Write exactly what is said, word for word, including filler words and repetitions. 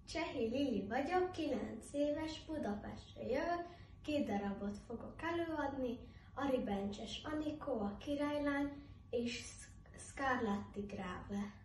Csehi Lili vagyok, kilenc éves, Budapestre jövök, két darabot fogok előadni, Ari Bencses Anikó, a királylány és Scarlatti Grave.